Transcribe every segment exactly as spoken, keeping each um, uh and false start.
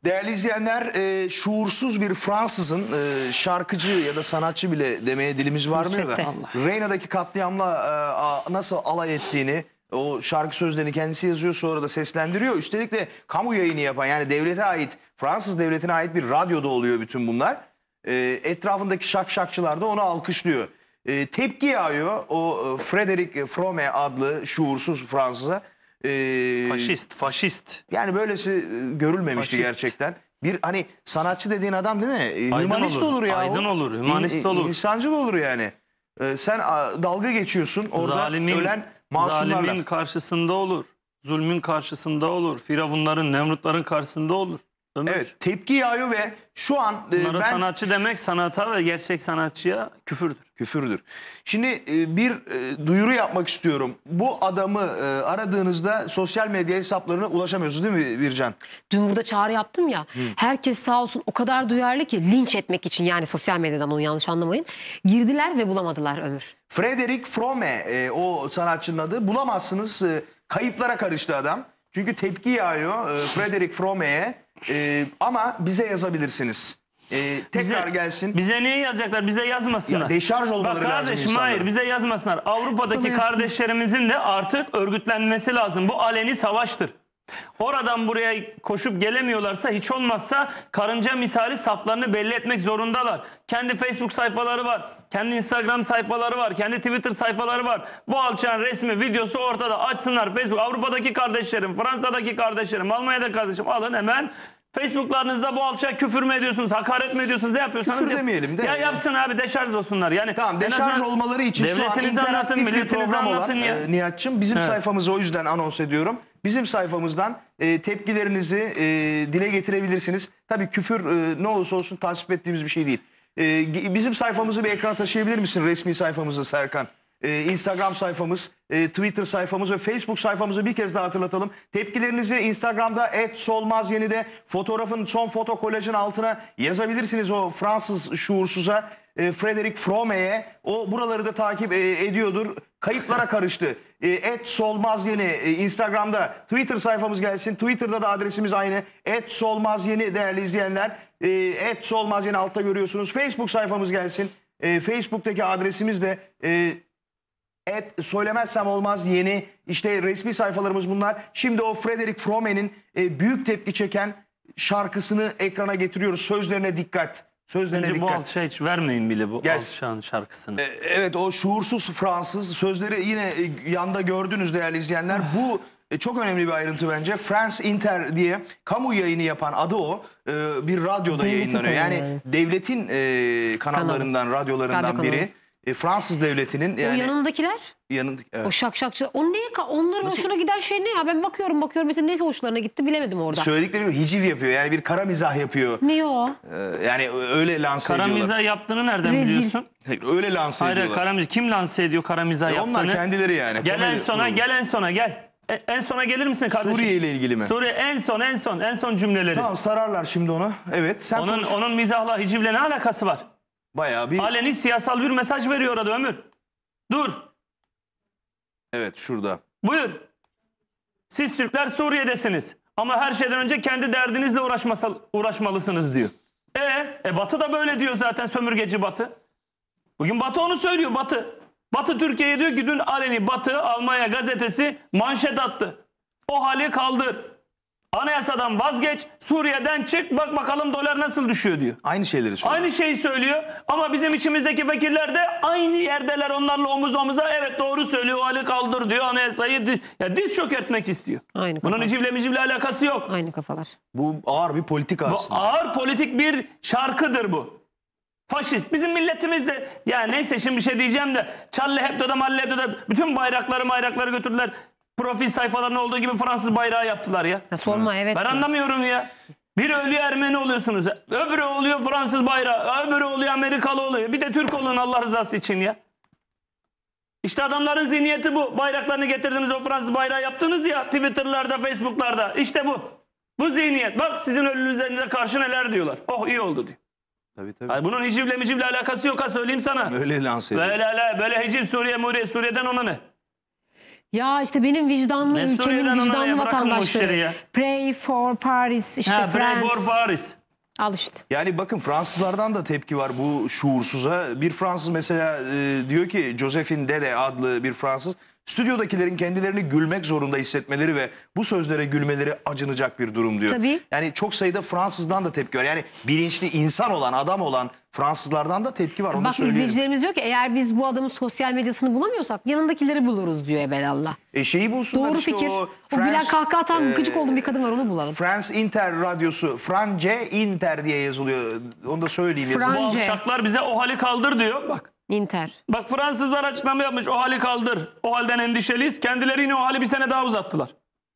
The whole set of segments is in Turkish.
Değerli izleyenler, e, şuursuz bir Fransızın e, şarkıcı ya da sanatçı bile demeye dilimiz varmıyor da Reyna'daki katliamla e, a, nasıl alay ettiğini, o şarkı sözlerini kendisi yazıyor, sonra da seslendiriyor. Üstelik de kamu yayını yapan, yani devlete ait, Fransız devletine ait bir radyoda oluyor bütün bunlar. E, etrafındaki şakşakçılar da onu alkışlıyor. E, tepki yağıyor o e, Frédéric Fromme adlı şuursuz Fransız'a. E, faşist, faşist. Yani böylesi e, görülmemişti faşist. Gerçekten. Bir hani sanatçı dediğin adam değil mi? Aydın Hümanist olur, olur ya. Aydın olur, hümanist olur. İnsancıl olur yani. E, sen a, dalga geçiyorsun orada zalimin, ölen masumlarla. Zalimin karşısında olur. Zulmün karşısında olur. Firavunların, Nemrutların karşısında olur. Ömer. Evet, tepki yağıyor ve şu an e, ben... sanatçı demek sanata ve gerçek sanatçıya küfürdür. Küfürdür. Şimdi e, bir e, duyuru yapmak istiyorum. Bu adamı e, aradığınızda sosyal medya hesaplarına ulaşamıyorsunuz değil mi Bircan? Dün burada çağrı yaptım ya. Hı. Herkes sağ olsun o kadar duyarlı ki linç etmek için, yani sosyal medyadan, onu yanlış anlamayın. Girdiler ve bulamadılar Ömür. Frédéric Fromme e, o sanatçının adı. Bulamazsınız. E, kayıplara karıştı adam. Çünkü tepki yağıyor e, Frédéric Fromme'ye. E, ama bize yazabilirsiniz. E, tekrar bize, gelsin. Bize niye yazacaklar? Bize yazmasınlar. Ya deşarj olmaları Bak lazım kardeşim, hayır bize yazmasınlar. Avrupa'daki kardeşlerimizin de artık örgütlenmesi lazım. Bu aleni savaştır. Oradan buraya koşup gelemiyorlarsa, hiç olmazsa karınca misali saflarını belli etmek zorundalar. Kendi Facebook sayfaları var, kendi Instagram sayfaları var, kendi Twitter sayfaları var. Bu alçağın resmi, videosu ortada. Açsınlar Facebook. Avrupa'daki kardeşlerim, Fransa'daki kardeşlerim, Almanya'daki kardeşim, alın hemen. Facebook'larınızda bu alçak küfür mü ediyorsunuz, hakaret mi ediyorsunuz, ne yapıyorsanız küfür yap. demeyelim de. Ya yapsın abi, deşarj olsunlar. Yani tamam, deşarj olmaları için şu an interaktif bir program olan e, Nihat'cığım bizim evet. sayfamızı o yüzden anons ediyorum. Bizim sayfamızdan e, tepkilerinizi e, dile getirebilirsiniz. Tabii küfür e, ne olursa olsun tasvip ettiğimiz bir şey değil. E, bizim sayfamızı bir ekrana taşıyabilir misin? Resmi sayfamızı Serkan. Ee, Instagram sayfamız, e, Twitter sayfamız ve Facebook sayfamızı bir kez daha hatırlatalım. Tepkilerinizi Instagram'da et solmazyeni'de fotoğrafın son foto kolajın altına yazabilirsiniz o Fransız şuursuza, e, Frédéric Fromme'ye. O buraları da takip e, ediyordur. Kayıplara karıştı. E, et solmazyeni e, Instagram'da, Twitter sayfamız gelsin. Twitter'da da adresimiz aynı. et solmazyeni değerli izleyenler. E, et solmazyeni altta görüyorsunuz. Facebook sayfamız gelsin. E, Facebook'taki adresimiz de... E, Et söylemezsem olmaz yeni işte resmi sayfalarımız bunlar. Şimdi o Frédéric Fromme'nin e, büyük tepki çeken şarkısını ekrana getiriyoruz. Sözlerine dikkat. Sözlerine Bence dikkat. Bu alçağı hiç vermeyin bile bu alçağın şarkısını. E, evet, o şuursuz Fransız sözleri yine e, yanda gördünüz değerli izleyenler. Bu e, çok önemli bir ayrıntı bence. France Inter diye kamu yayını yapan adı o. E, bir radyoda Devletin yayınlanıyor. Yani, yani devletin e, kanallarından, Kanalı. radyolarından Radyo biri. E, Fransız devletinin yani... O yanındakiler? Yanındakiler. Evet. O şakşakçı. O neye? Onların Nasıl? hoşuna giden şey ne ya? Ben bakıyorum bakıyorum mesela neyse hoşlarına gitti bilemedim orada. Söyledikleri hiciv yapıyor. Yani bir kara mizah yapıyor. Ne o? Ee, yani öyle lanse kara ediyorlar. Kara mizah yaptığını nereden Rezil. biliyorsun? Öyle lanse Hayır, ediyorlar. Kara mizah. Kim lanse ediyor kara mizah e yaptığını? Onlar kendileri yani. Gel Komedi... en sona, gel en sona gel. E, en sona gelir misin kardeşim? Suriye ile ilgili mi? Suriye en son en son en son cümleleri. Tamam, sararlar şimdi onu. Evet. Sen onun konuş. onun mizahla, hicivle ne alakası var? Bayağı bir... Aleni siyasal bir mesaj veriyor orada Ömür. Dur. Evet, şurada. Buyur. Siz Türkler Suriye'desiniz. Ama her şeyden önce kendi derdinizle uğraşmalısınız diyor. E, e Batı da böyle diyor zaten, sömürgeci Batı. Bugün Batı onu söylüyor, Batı. Batı Türkiye'ye diyor ki dün aleni Batı Almanya gazetesi manşet attı. O hali kaldır. Anayasadan vazgeç, Suriye'den çık, bak bakalım dolar nasıl düşüyor diyor. Aynı şeyleri söylüyor. Aynı şeyi söylüyor ama bizim içimizdeki vekiller de aynı yerdeler, onlarla omuz omuza. Evet doğru söylüyor, o hali kaldır diyor, anayasayı diz, ya diz çökertmek istiyor. Aynı Bunun icivle micivle alakası yok. Aynı kafalar. Bu ağır bir politik aslında. Bu ağır politik bir şarkıdır bu. Faşist. Bizim milletimiz de, ya neyse şimdi bir şey diyeceğim de, Charlie Hebdo'da, Malle Hebdo'da bütün bayrakları bayrakları götürdüler. Profil sayfalarında olduğu gibi Fransız bayrağı yaptılar ya. Ya sorma, evet. Ben ya. anlamıyorum ya. Bir ölüyor Ermeni oluyorsunuz. Öbürü oluyor Fransız bayrağı. Öbürü oluyor Amerikalı oluyor. Bir de Türk olun Allah rızası için ya. İşte adamların zihniyeti bu. Bayraklarını getirdiniz, o Fransız bayrağı yaptınız ya. Twitter'larda, Facebook'larda. İşte bu. Bu zihniyet. Bak sizin ölünüze karşı neler diyorlar. Oh iyi oldu diyor. Tabii tabii. Hayır, bunun hicivle micivle alakası yok ha, söyleyeyim sana. Öyle lanse ediyor. Böyle, böyle hiciv Suriye, Muriye, Suriye'den ona ne? Ya işte benim vicdanlı Ne ülkemin Suriye'den ona ya, vicdanlı bırakın bu işleri vatandaşları. ya. Pray for Paris, işte Ha, Pray France. for Paris. Al işte. Yani bakın Fransızlardan da tepki var bu şuursuza. Bir Fransız mesela e, diyor ki Josephine Dede adlı bir Fransız, stüdyodakilerin kendilerini gülmek zorunda hissetmeleri ve bu sözlere gülmeleri acınacak bir durum diyor. Tabii. Yani çok sayıda Fransızdan da tepki var. Yani bilinçli insan olan, adam olan Fransızlardan da tepki var. Onu da Bak söyleyelim. izleyicilerimiz diyor ki eğer biz bu adamın sosyal medyasını bulamıyorsak yanındakileri buluruz diyor evelallah. E şeyi bulsunlar Doğru işte fikir. o. O, gülen kahkaha atan e, gıcık olduğum bir kadın var, onu bulalım. France Inter radyosu. France Inter diye yazılıyor. Onu da söyleyeyim. yazın. Fran- Bu Bence. alçaklar bize o hali kaldır diyor. Bak. Inter. Bak Fransızlar açıklama yapmış. O hali kaldır. O halden endişeliyiz. Kendileri yine o hali bir sene daha uzattılar.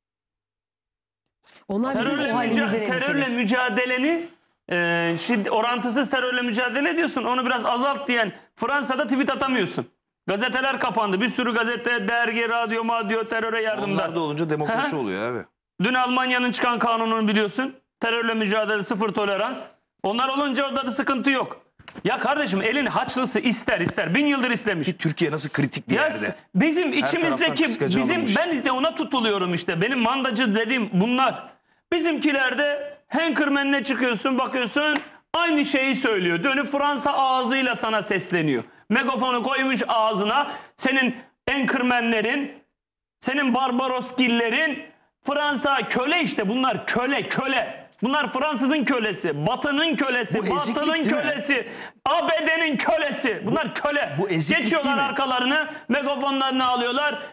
Onlar bizim Terörle, o halimizden müca- terörle endişeli. mücadeleni e, şid- orantısız terörle mücadele ediyorsun. Onu biraz azalt diyen Fransa'da tweet atamıyorsun. Gazeteler kapandı. Bir sürü gazete, dergi, radyo, madyo teröre yardımda. Onlar da olunca demokrasi Ha? oluyor abi. Dün Almanya'nın çıkan kanununu biliyorsun. Terörle mücadele, sıfır tolerans. Onlar olunca orada da sıkıntı yok. Ya kardeşim elin haçlısı ister ister. Bin yıldır istemiş. Ki Türkiye nasıl kritik bir Ya yerde. bizim taraftan içimizdeki kıskacı bizim alınmış. ben de ona tutuluyorum işte. Benim mandacı dediğim bunlar. Bizimkilerde Hankerman'le çıkıyorsun, bakıyorsun aynı şeyi söylüyor. Dönüp Fransa ağzıyla sana sesleniyor. Megafonu koymuş ağzına. Senin Hankerman'lerin, senin Barbaroskillerin, Fransa köle işte bunlar, köle köle. Bunlar Fransızın kölesi, Batı'nın kölesi, Bu eziklik Batı'nın değil mi? kölesi, A B D'nin kölesi. Bunlar köle. bu eziklik Geçiyorlar değil mi? arkalarını, megafonlarını alıyorlar.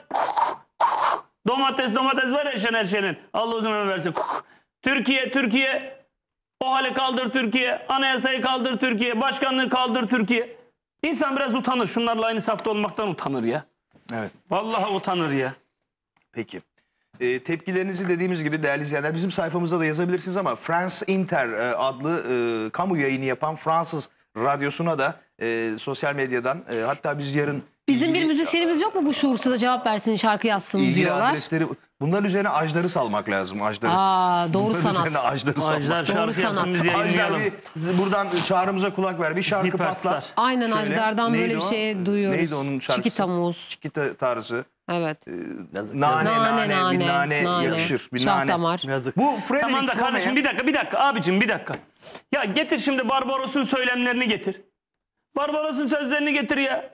Domates domates var ya Şener Şen'in. Allah uzun ömür versin. Türkiye, Türkiye. O hali kaldır Türkiye. Anayasayı kaldır Türkiye. Başkanlığı kaldır Türkiye. İnsan biraz utanır. Şunlarla aynı safta olmaktan utanır ya. Evet. Vallahi utanır ya. Peki. E, tepkilerinizi dediğimiz gibi değerli izleyenler bizim sayfamızda da yazabilirsiniz ama France Inter e, adlı e, kamu yayını yapan Fransız radyosuna da e, sosyal medyadan e, hatta biz yarın Bizim bir ilgili- müzisyenimiz yok mu bu şuursuza cevap versin, şarkı yazsın ilgili diyorlar. adresleri, bunların üzerine ajları salmak lazım. Ajları. Aa, doğru Bunların üzerine sanat. ajları salmak. Ajdar şarkı Doğru yapsın sanat. biz Ajdar yayınlayalım. bir buradan çağrımıza kulak ver. Bir şarkı Hiperstar. patlat. Aynen Şöyle, Ajdar'dan neydi böyle bir o? şey duyuyoruz. Neydi onun şarkısı? Çiki Tamuz. Çikita tarzı. Evet. Nane nane, Nane bir nane, nane. yakışır. Bir Şah nane. damar. Yazık. Bu Frederick Tamam da kardeşim Fromm'e- bir dakika bir dakika abicim bir dakika. Ya getir şimdi Barbaros'un söylemlerini getir. Barbaros'un sözlerini getir ya.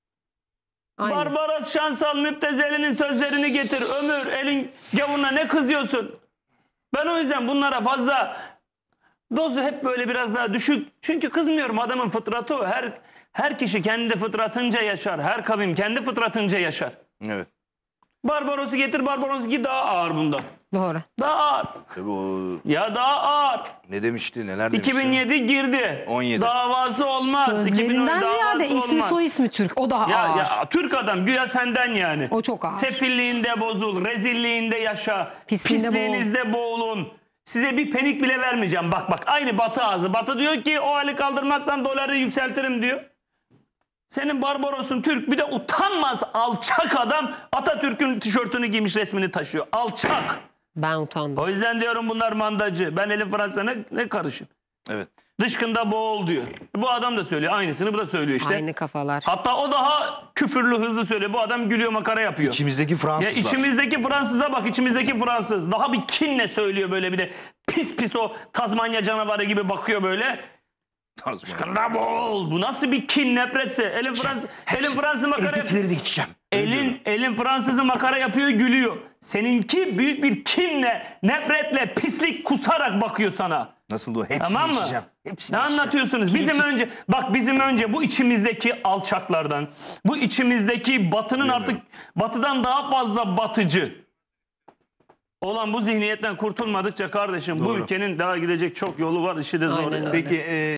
Aynen. Barbaros Şansal Müptezeli'nin sözlerini getir. Ömür elin gavuruna ne kızıyorsun? Ben o yüzden bunlara fazla dozu hep böyle biraz daha düşük. Çünkü kızmıyorum, adamın fıtratı o. Her, her kişi kendi fıtratınca yaşar. Her kavim kendi fıtratınca yaşar. Evet. Barbaros'u getir, Barbaros ki daha ağır bundan. Doğru. Daha ağır. Tabii o Ya daha ağır. ne demişti, neler demişti? iki bin yedi girdi. on yedi. Davası olmaz. iki bin on Sözlerinden davası ziyade ismi olmaz. soy ismi Türk. O daha Ya, ağır. ya Türk adam güya senden yani. O çok ağır. Sefilliğinde bozul, rezilliğinde yaşa, Pisliğinde pisliğinizde boğulun. Size bir penik bile vermeyeceğim. Bak bak aynı Batı ağzı. Batı diyor ki o hali kaldırmazsan doları yükseltirim diyor. Senin Barbaros'un Türk, bir de utanmaz alçak adam Atatürk'ün tişörtünü giymiş, resmini taşıyor. Alçak. Ben utandım. O yüzden diyorum bunlar mandacı. Ben elin Fransa'na ne, ne karışın. Evet. Dışkında boğul diyor. Bu adam da söylüyor. Aynısını bu da söylüyor işte. Aynı kafalar. Hatta o daha küfürlü, hızlı söylüyor. Bu adam gülüyor, makara yapıyor. İçimizdeki Ya Fransızlar. içimizdeki Fransız'a bak, içimizdeki Fransız. Daha bir kinle söylüyor böyle, bir de pis pis o Tazmanya canavarı gibi bakıyor böyle. Dışkında boğul. Bu nasıl bir kin, nefretse. Elin Fransız, elin Fransız makara yapıyor. Evdekileri de içeceğim. Öyle diyorum. Elin, elin Fransız'ı makara yapıyor, gülüyor. Seninki büyük bir kinle, nefretle, pislik kusarak bakıyor sana. Nasıl o? Hepsini Tamam mı? içeceğim. Hepsini Ne içeceğim. anlatıyorsunuz? Bizim önce bak bizim önce bu içimizdeki alçaklardan, bu içimizdeki Batı'nın artık Batı'dan daha fazla batıcı olan bu zihniyetten kurtulmadıkça kardeşim bu Doğru. ülkenin daha gidecek çok yolu var, işi de zor. Aynen yani. öyle. Peki e,